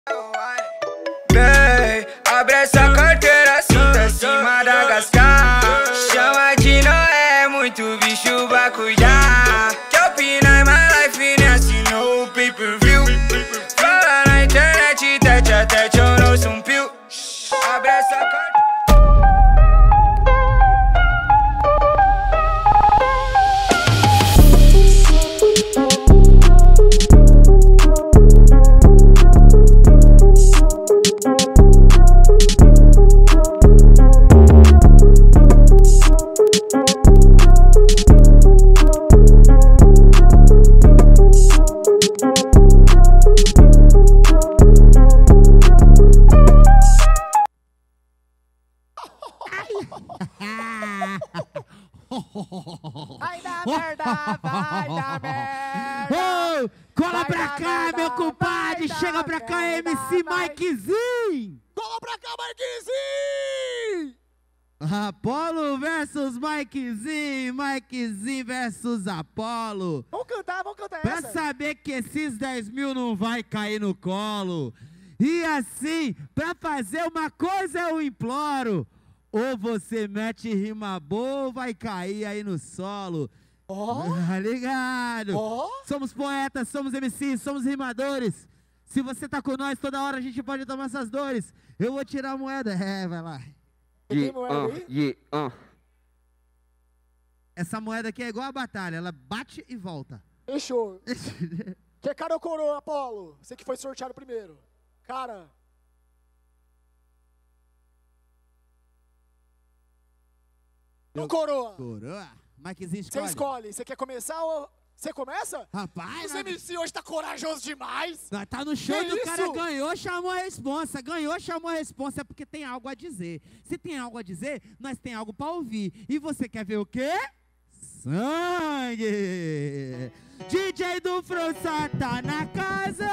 Vem, abre essa carteira, sinta-se Madagascar. Chama de Noé, muito bicho vai cuidar. Que eu pinai my life, nem assinou o pay-per-view. Fala na internet, tete a tete, eu não sou um pio. Abre essa carteira. Vai dar merda, vai dar merda. Oh, cola Vai pra dar cá, merda, meu compadre. vai Chega dar pra cá, merda, MC vai. Mikezinho. Cola pra cá, Marquinhos! Apolo versus Mikezinho. Mikezinho versus Apolo. Vamos cantar Pra essa. saber que esses 10 mil não vai cair no colo. E assim, pra fazer uma coisa eu imploro. Ou você mete rima boa ou vai cair aí no solo. Tá ligado? Somos poetas, somos MCs, somos rimadores. Se você tá com nós, toda hora a gente pode tomar essas dores. Eu vou tirar a moeda. Vai lá. Tem moeda aí? Essa moeda aqui é igual a batalha. Ela bate e volta. Fechou. Quer cara ou coroa, Apolo? Você que foi sorteado primeiro. Cara. Ou coroa? Coroa. Mikezinho Você escolhe. escolhe. Você quer começar ou... Você começa? Rapaz, Os MC hoje tá corajoso demais. nós tá no show Que do isso? cara, ganhou, chamou a responsa. Ganhou, chamou a responsa, é porque tem algo a dizer. Se tem algo a dizer, nós tem algo pra ouvir. E você quer ver o quê? Sangue! DJ do França tá na casa!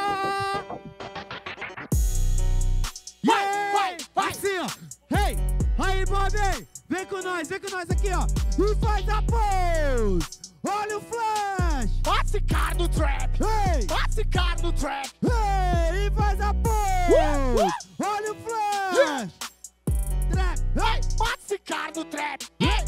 Vai! Assim, ó! Hey! Aí, Bob! Vem com nós aqui, ó! E faz a pose! Olha o flash! Bate esse cara no trap! Hey! Bate esse cara no trap! Hey! E faz a pose! Olha o flash! Trap! Hey! Bate esse cara no trap!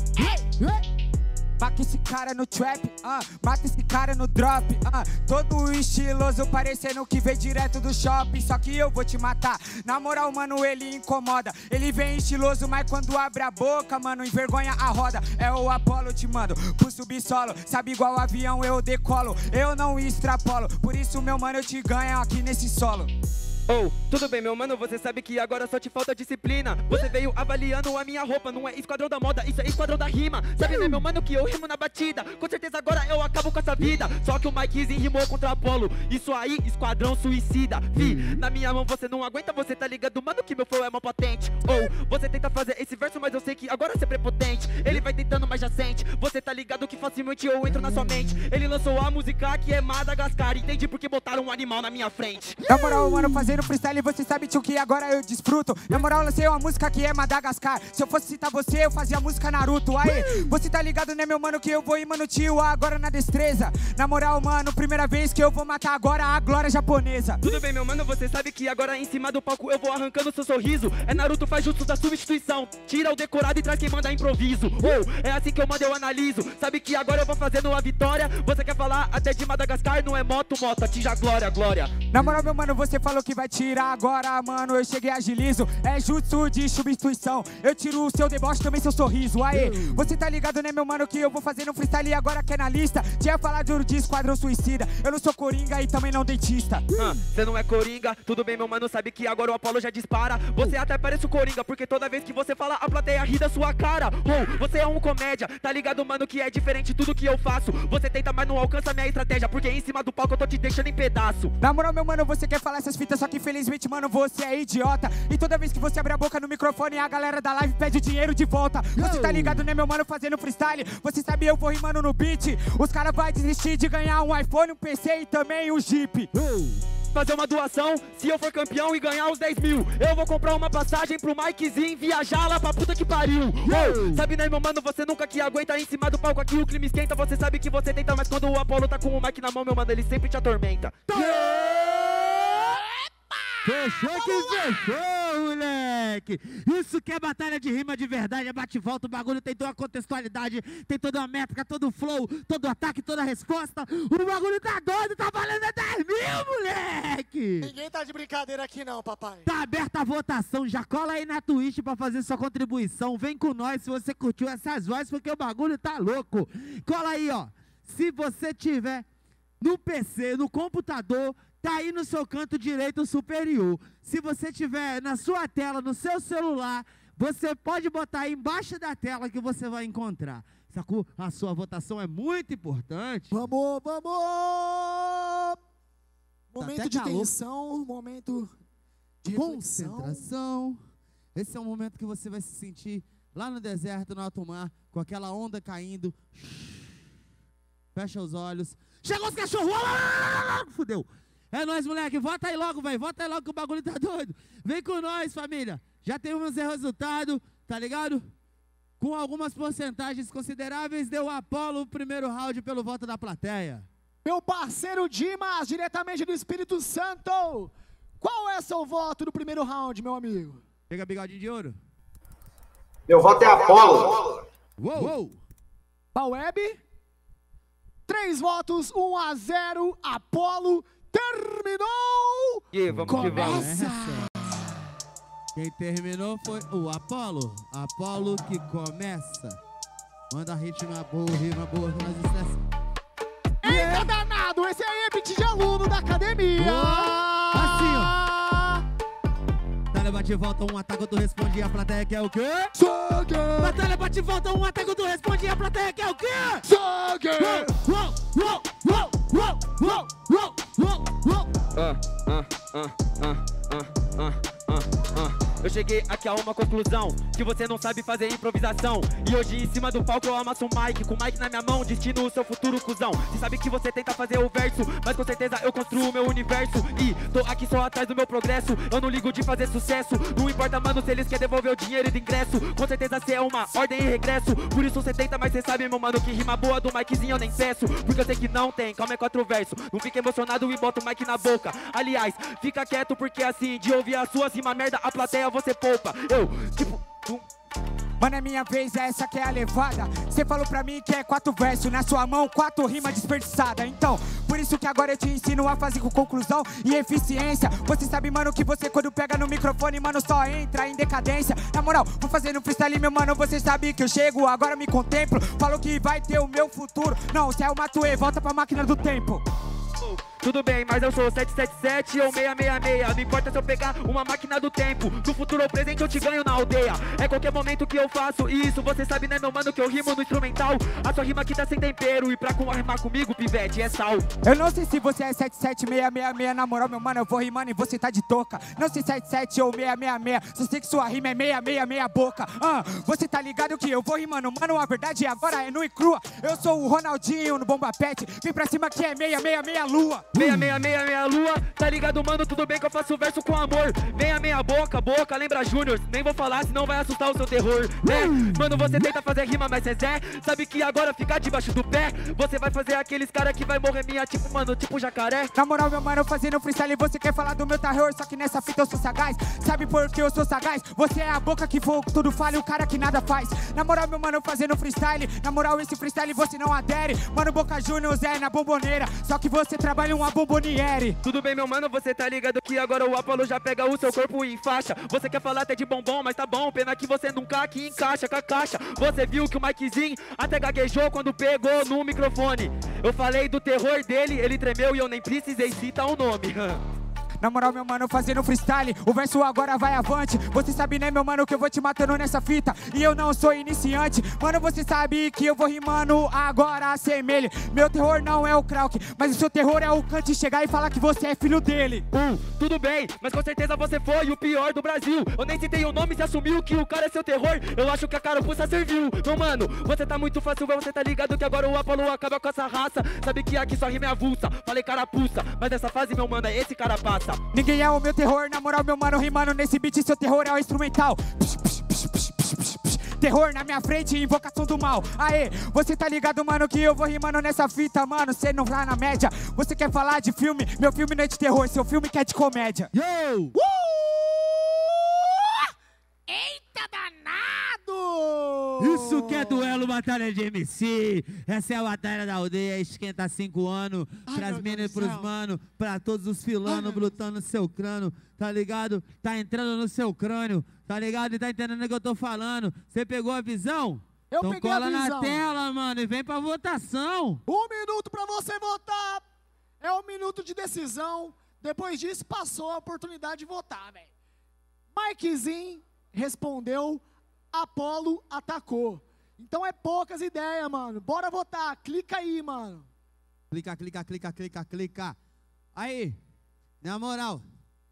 Hey! Mata esse cara no trap, mata esse cara no drop, todo estiloso parecendo que veio direto do shopping. Só que eu vou te matar, na moral, mano, ele incomoda. Ele vem estiloso, mas quando abre a boca, mano, envergonha a roda. É o Apolo, te mando pro subsolo. Sabe, igual avião eu decolo, eu não extrapolo. Por isso, meu mano, eu te ganho aqui nesse solo. Oh, tudo bem, meu mano, você sabe que agora só te falta disciplina. Você veio avaliando a minha roupa, não é esquadrão da moda, isso é esquadrão da rima. Sabe, né, meu mano, que eu rimo na batida. Com certeza agora eu acabo com essa vida. Só que o Mikezinho rimou contra Apolo. Isso aí, esquadrão suicida. Fi, na minha mão você não aguenta, você tá ligado, mano, que meu flow é mó potente. Oh, você tenta fazer esse verso, mas eu sei que agora você é prepotente. Ele vai tentando, mas já sente. Você tá ligado que facilmente eu entro na sua mente. Ele lançou a música que é Madagascar. Entendi porque botaram um animal na minha frente. Na moral, mano, fazendo freestyle, você sabe, tio, que agora eu desfruto. Na moral, lancei uma música que é Madagascar. Se eu fosse citar você, eu fazia a música Naruto. Aí, você tá ligado, né, meu mano, que eu vou ir, mano, tio, agora na destreza. Na moral, mano, primeira vez que eu vou matar agora a glória japonesa. Tudo bem, meu mano, você sabe que agora em cima do palco eu vou arrancando seu sorriso. É Naruto, faz justo da substituição. Tira o decorado e traz quem manda improviso. Oh, é assim que eu mando, eu analiso. Sabe que agora eu vou fazendo a vitória. Você quer falar até de Madagascar? Não é moto, atinja a glória, glória. Na moral, meu mano, você falou que vai tirar agora, mano, eu cheguei agilizo. É jutsu de substituição. Eu tiro o seu deboche, também seu sorriso. Aê, você tá ligado, né, meu mano, que eu vou fazendo freestyle e agora que é na lista. Tinha falado de esquadrão suicida. Eu não sou coringa e também não dentista. Cê não é coringa, tudo bem, meu mano, sabe que agora o Apolo já dispara. Você até parece o coringa, porque toda vez que você fala, a plateia ri da sua cara. Oh, você é um comédia, tá ligado, mano, que é diferente tudo que eu faço. Você tenta, mas não alcança a minha estratégia, porque em cima do palco eu tô te deixando em pedaço. Na moral, meu mano, você quer falar essas fitas, só que infelizmente, mano, você é idiota. E toda vez que você abre a boca no microfone, a galera da live pede o dinheiro de volta. Você tá ligado, né, meu mano, fazendo freestyle. Você sabe, eu vou rimando no beat. Os caras vão desistir de ganhar um iPhone, um PC e também um Jeep. Fazer uma doação, se eu for campeão e ganhar os 10 mil, eu vou comprar uma passagem pro Mikezinho viajar lá pra puta que pariu. Sabe, né, meu mano, você nunca que aguenta em cima do palco aqui, o clima esquenta. Você sabe que você tenta, mas quando o Apolo tá com o Mike na mão, meu mano, ele sempre te atormenta. Epa! Fechou que fechou, moleque! Isso que é batalha de rima de verdade, é bate-volta, o bagulho tem toda a contextualidade, tem toda a métrica, todo o flow, todo o ataque, toda a resposta. O bagulho tá doido, tá valendo 10 mil, moleque! Ninguém tá de brincadeira aqui não, papai. Tá aberta a votação, já cola aí na Twitch pra fazer sua contribuição. Vem com nós se você curtiu essas vozes, porque o bagulho tá louco. Cola aí, ó. Se você tiver no PC, no computador, tá aí no seu canto direito superior. Se você tiver na sua tela, no seu celular, você pode botar aí embaixo da tela que você vai encontrar. Sacou? A sua votação é muito importante. Vamos, vamos! Momento até de calor. tensão, momento de reflexão. Concentração. Esse é o momento que você vai se sentir lá no deserto, no alto mar, com aquela onda caindo. Fecha os olhos. Chegou os cachorros! Fudeu! É nóis, moleque. Vota aí logo, velho. Vota aí logo que o bagulho tá doido. Vem com nós, família. Já temos o resultado, tá ligado? Com algumas porcentagens consideráveis, deu o Apolo o primeiro round pelo voto da plateia. Meu parceiro Dimas, diretamente do Espírito Santo. Qual é seu voto no primeiro round, meu amigo? Pega bigodinho de ouro. Meu voto é Apolo. Uou! Uou. Baweb. 3 votos, 1-0, Apolo. Terminou! E vamos que vamos. Começa! Quem terminou foi o Apolo. Apolo que começa. Manda rima boa, nós estressa. Eita danado, esse aí é beat de aluno da academia! Assim, ó. Batalha bate e volta, um ataque, tu responde, a plateia quer o quê? Sangue! Batalha bate e volta, um ataque, tu responde, a plateia quer o quê? Sangue! Uou, uou, uou, uou, uou, uou, uou, uou. Eu cheguei aqui a uma conclusão, que você não sabe fazer improvisação. E hoje em cima do palco eu amasso um mic, com o mic na minha mão, destino o seu futuro, cuzão. Você sabe que você tenta fazer o verso, mas com certeza eu construo o meu universo. E tô aqui só atrás do meu progresso, eu não ligo de fazer sucesso. Não importa, mano, se eles querem devolver o dinheiro do ingresso. Com certeza cê é uma ordem e regresso. Por isso cê tenta, mas cê sabe, meu mano, que rima boa do miczinho eu nem peço. Porque eu sei que não tem, calma é 4 versos. Não fica emocionado e bota o mic na boca. Aliás, fica quieto porque assim, de ouvir as suas rimas merda, a plateia você poupa. Eu, tipo... Mano, é minha vez, essa que é a levada. Cê falou pra mim que é 4 versos, na sua mão 4 rimas desperdiçadas. Então, por isso que agora eu te ensino a fazer com conclusão e eficiência. Você sabe, mano, que você quando pega no microfone, mano, só entra em decadência. Na moral, vou fazer no freestyle, meu mano, você sabe que eu chego, agora me contemplo. Falo que vai ter o meu futuro. Não, cê é o Matuê, volta pra máquina do tempo. Tudo bem, mas eu sou 777 ou 666. Não importa se eu pegar uma máquina do tempo, do futuro ou presente eu te ganho na aldeia. É qualquer momento que eu faço isso. Você sabe, né, meu mano, que eu rimo no instrumental. A sua rima aqui tá sem tempero. E pra rimar comigo, pivete, é sal. Eu não sei se você é 77666, na moral, meu mano, eu vou rimando e você tá de touca. Não sei 77 ou 666, só sei que sua rima é 666 boca. Você tá ligado que eu vou rimando, mano, a verdade agora é nua e crua. Eu sou o Ronaldinho no Bomba Pet, vem pra cima que é 666 lua. 666 lua, tá ligado, mano, tudo bem que eu faço verso com amor. 66 boca, lembra Júnior. Nem vou falar, senão vai assustar o seu terror, né? Mano, você tenta fazer rima, mas cê sabe que agora ficar debaixo do pé, você vai fazer aqueles cara que vai morrer minha, tipo, mano, tipo jacaré. Na moral, meu mano, fazendo freestyle, você quer falar do meu terror, só que nessa fita eu sou sagaz. Sabe por que eu sou sagaz? Você é a boca que for tudo falha e o cara que nada faz. Na moral, meu mano, fazendo freestyle, na moral, esse freestyle você não adere. Mano, Boca Juniors é na bomboneira, só que você trabalha uma bomboniere. Tudo bem, meu mano, você tá ligado que agora o Apolo já pega o seu corpo em faixa. Você quer falar até de bombom, mas tá bom, pena que você nunca aqui encaixa com a caixa. Você viu que o Mikezinho até gaguejou quando pegou no microfone. Eu falei do terror dele, ele tremeu e eu nem precisei citar o nome. Na moral, meu mano, fazendo freestyle, o verso agora vai avante. Você sabe, né, meu mano, que eu vou te matando nessa fita. E eu não sou iniciante. Mano, você sabe que eu vou rimando agora, assemelhe. Meu terror não é o Krauk, mas o seu terror é o Kant chegar e falar que você é filho dele. Tudo bem, mas com certeza você foi o pior do Brasil. Eu nem citei o nome e se assumiu que o cara é seu terror. Eu acho que a carapuça serviu. Não, mano, você tá muito fácil, você tá ligado que agora o Apolo acaba com essa raça. Sabe que aqui sua rima é avulsa. Falei carapuça, mas nessa fase, meu mano, é esse cara passa. Ninguém é o meu terror, na moral, meu mano, rimando nesse beat, seu terror é o instrumental. Terror na minha frente, invocação do mal. Aê, você tá ligado, mano, que eu vou rimando nessa fita, mano. Cê não vai na média. Você quer falar de filme? Meu filme não é de terror, seu filme que é de comédia. Yo! Eita danado! Isso que é duelo, batalha de MC. Essa é a batalha da aldeia, esquenta 5 anos. Pras minas e pros mano, pra todos os filanos brutando no seu crânio, tá ligado? Tá entrando no seu crânio, tá ligado? E tá entendendo o que eu tô falando. Você pegou a visão? Eu então peguei cola a visão. na tela, mano, e vem pra votação. 1 minuto pra você votar. É 1 minuto de decisão. Depois disso, passou a oportunidade de votar, velho. Mikezinho respondeu, Apolo atacou. Então é poucas ideias, mano. Bora votar. Clica aí, mano. Clica, clica, clica, clica, clica. Aí, na moral,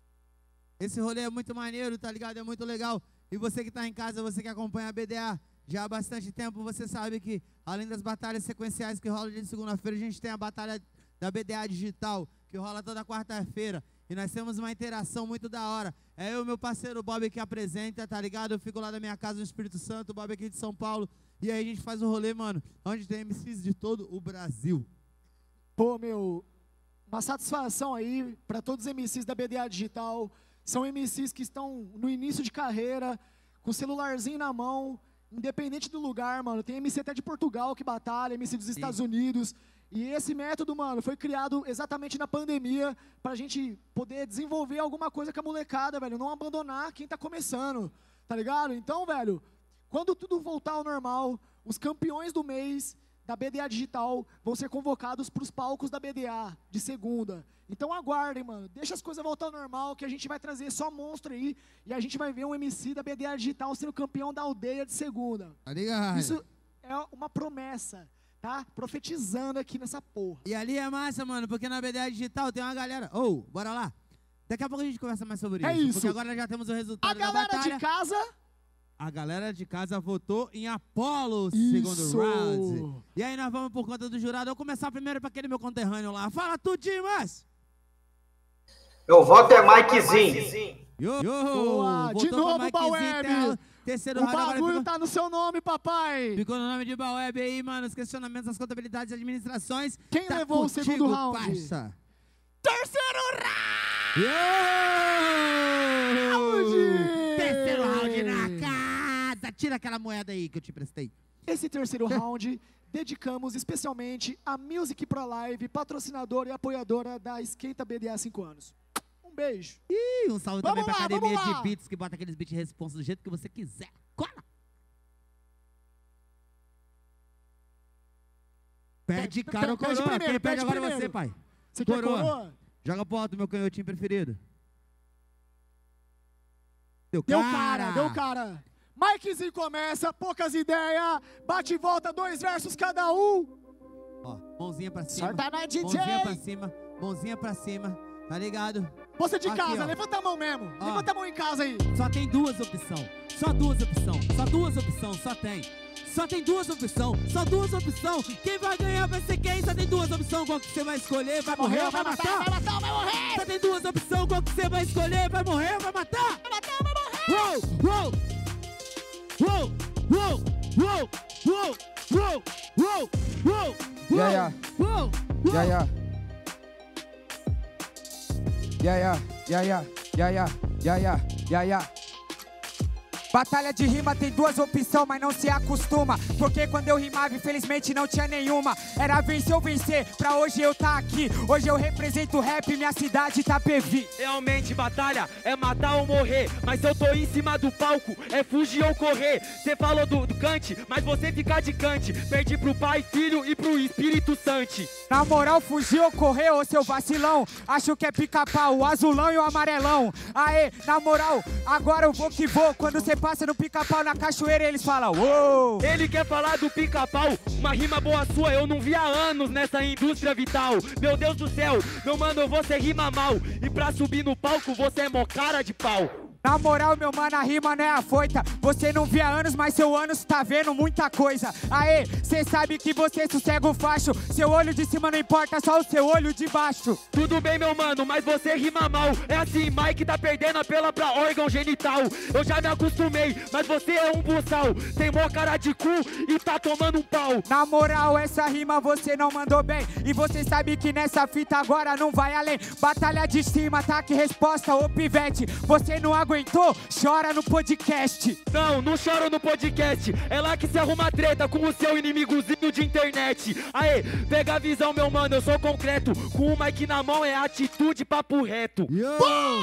esse rolê é muito maneiro, tá ligado? É muito legal. E você que tá em casa, você que acompanha a BDA já há bastante tempo, você sabe que, além das batalhas sequenciais que rolam dia de segunda-feira, a gente tem a batalha da BDA Digital, que rola toda quarta-feira. E nós temos uma interação muito da hora. É eu e meu parceiro Bob que apresenta, tá ligado? Eu fico lá da minha casa no Espírito Santo, o Bob aqui de São Paulo. E aí a gente faz um rolê, mano, onde tem MCs de todo o Brasil. Pô, meu, uma satisfação aí pra todos os MCs da BDA Digital. São MCs que estão no início de carreira, com o celularzinho na mão, independente do lugar, mano. Tem MC até de Portugal que batalha, MC dos Estados Unidos. E esse método, mano, foi criado exatamente na pandemia pra gente poder desenvolver alguma coisa com a molecada, velho. Não abandonar quem tá começando, tá ligado? Então, velho, quando tudo voltar ao normal, os campeões do mês da BDA Digital vão ser convocados pros palcos da BDA de segunda. Então aguardem, mano. Deixa as coisas voltar ao normal, que a gente vai trazer só monstro aí. E a gente vai ver um MC da BDA Digital sendo campeão da aldeia de segunda. Tá ligado? Isso é uma promessa. Tá? Profetizando aqui nessa porra. E ali é massa, mano, porque na BDA Digital tem uma galera... Ô, bora lá. Daqui a pouco a gente conversa mais sobre isso. É isso. Porque agora já temos o resultado da galera batalha. de casa... A galera de casa votou em Apolo, Isso. segundo round. E aí nós vamos por conta do jurado. Eu vou começar primeiro pra aquele meu conterrâneo lá. Fala tu, Dimas! Meu voto é Mikezinho. Yo, Boa. De votou novo, pra Mikezinho, Baueb. terceiro O round agora bagulho ficou... tá no seu nome, papai. Ficou no nome de Baueb aí, mano. Os questionamentos, as contabilidades e administrações. Quem tá levou o contigo, segundo round? Parça. Terceiro round! Yo! Terceiro round na casa. Tira aquela moeda aí que eu te prestei. Esse terceiro round dedicamos especialmente a Music Pro Live, patrocinadora e apoiadora da Esquenta BDA há 5 anos. Um beijo. E um salve Vamos também pra lá, academia vamos lá. de beats que bota aqueles beats responsa do jeito que você quiser. Cola! Pede cara ou Pede coroa? primeiro, Quem pede pede agora é primeiro. você, pai. Você quer Coroa. coroa? Joga pro alto, meu canhotinho preferido. Deu cara, deu cara. Mikezinho começa, poucas ideias, bate e volta, 2 versos cada um. Ó, mãozinha pra cima. Sorta na DJ. Mãozinha pra cima, mãozinha pra cima. Tá ligado? Você de Aqui, casa, ó. levanta a mão mesmo. Ó. Levanta a mão em casa aí. Só tem 2 opções. Só 2 opções. Só 2 opções. Só tem. Só tem 2 opções. Só 2 opções. Quem vai ganhar vai ser quem? Só tem 2 opções. Qual que você vai escolher? Vai morrer ou vai matar? Vai matar ou vai morrer? Só tem 2 opções. Qual que você vai escolher? Vai morrer ou vai matar? Vai matar ou vai morrer? Uou! Uou! Uou! Uou! Uou! Uou! Uou! Uou! Uou! Yeah, Uou! Yeah, yeah. Yeah, yeah, yeah, yeah, yeah, yeah, yeah, yeah, yeah, yeah. Batalha de rima tem 2 opções, mas não se acostuma. Porque quando eu rimava, infelizmente não tinha nenhuma. Era vencer ou vencer, pra hoje eu tá aqui. Hoje eu represento o rap, minha cidade Itapevi. Realmente batalha é matar ou morrer, mas eu tô em cima do palco, é fugir ou correr. Cê falou do cante, mas você fica de cante. Perdi pro Pai, Filho e pro Espírito Santo. Na moral, fugir ou correr, ô seu vacilão. Acho que é pica-pau, o azulão e o amarelão. Aê, na moral, agora eu vou que vou. Quando cê passa no pica-pau na cachoeira, eles falam, uou. Ele quer falar do pica-pau, uma rima boa sua, eu não vi há anos nessa indústria vital. Meu Deus do céu, meu mano, você rima mal. E pra subir no palco, você é mó cara de pau. Na moral, meu mano, a rima não é afoita. Você não via anos, mas seu ânus tá vendo muita coisa. Aê, cê sabe que você sossega o facho. Seu olho de cima não importa, só o seu olho de baixo. Tudo bem, meu mano, mas você rima mal. É assim, Mike tá perdendo apela pra órgão genital. Eu já me acostumei, mas você é um buçal. Tem mó cara de cu e tá tomando um pau. Na moral, essa rima você não mandou bem. E você sabe que nessa fita agora não vai além. Batalha de cima, ataque e resposta, ô pivete. Você não aguentou? Chora no podcast. Não, não choro no podcast. É lá que se arruma treta com o seu inimigozinho de internet. Aê, pega a visão, meu mano, eu sou concreto. Com o mic na mão é atitude, papo reto. Yo!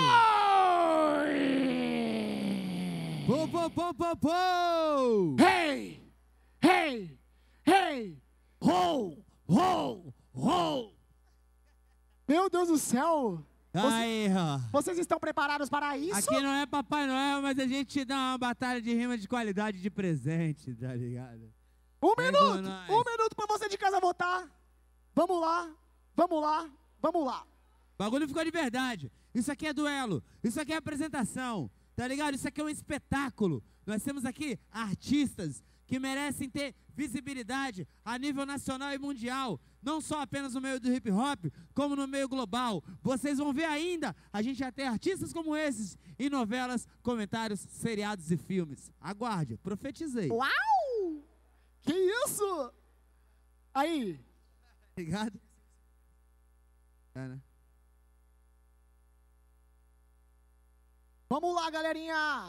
Pô, pô, pô, pô, pô! Hey! Hey! Hey! Ho! Ho! Ho! Meu Deus do céu! Aí, ó. Vocês estão preparados para isso? Aqui não é Papai Noel, mas a gente te dá uma batalha de rima de qualidade de presente, tá ligado? Um minuto pra você de casa votar. Vamos lá, vamos lá, vamos lá. O bagulho ficou de verdade. Isso aqui é duelo, isso aqui é apresentação, tá ligado? Isso aqui é um espetáculo. Nós temos aqui artistas que merecem ter visibilidade a nível nacional e mundial. Não só apenas no meio do hip hop, como no meio global. Vocês vão ver ainda, a gente já tem artistas como esses em novelas, comentários, seriados e filmes. Aguarde, profetizei. Uau! Que isso? Aí. Ligado? É, né? Vamos lá, galerinha.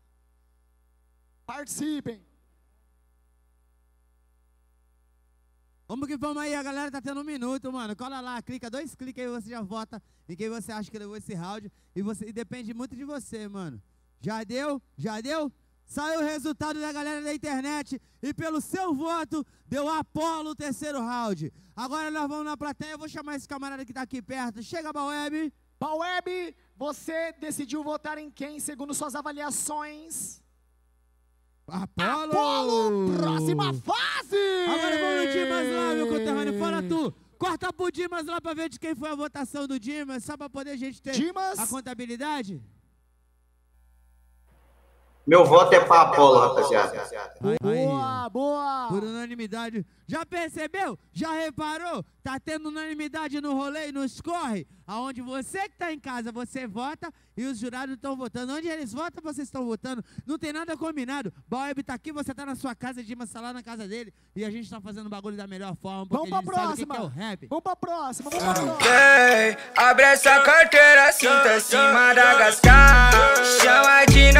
Participem. Vamos que vamos aí, a galera tá tendo um minuto, mano. Cola lá, clica, 2 cliques aí, você já vota em quem você acha que levou esse round. E depende muito de você, mano. Já deu? Já deu? Saiu o resultado da galera da internet e pelo seu voto, deu Apolo o 3º round. Agora nós vamos na plateia, eu vou chamar esse camarada que tá aqui perto. Chega, Baweb. Baweb, você decidiu votar em quem, segundo suas avaliações? Apolo! Próxima fase! Agora vamos no Dimas lá, meu conterrâneo. Fala tu. Corta pro Dimas lá pra ver de quem foi a votação do Dimas, só pra poder a gente ter a contabilidade. Meu voto é pra Apolo, rapaziada. Boa, boa! Por unanimidade. Já percebeu? Já reparou? Tá tendo unanimidade no rolê e nos corre? Aonde você que tá em casa, você vota e os jurados estão votando. Onde eles votam, vocês estão votando. Não tem nada combinado. Baweb tá aqui, você tá na sua casa, Dimas tá lá na casa dele. E a gente tá fazendo o bagulho da melhor forma, porque vamos pra a gente próxima. sabe o que é o rap. Vamos pra próxima, vamos pra próxima. Abre essa carteira, sinta-se Madagascar. Chama de